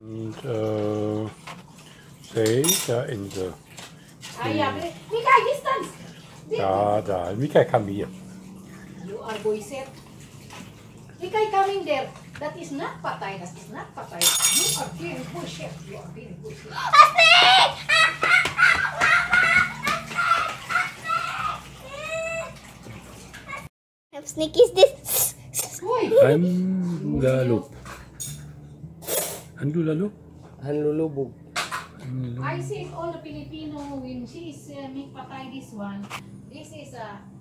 Und say the Insel. Yeah. Mika, distance! Da. Mika, come here. You are boy set. Mika coming there. That is not patay. That is not patay. You are very bullshit. You are very bullshit. How sneaky is this? Handulalup. Handulalup? Hanlulubog. I see all the Filipino when she is make patay this one. This is a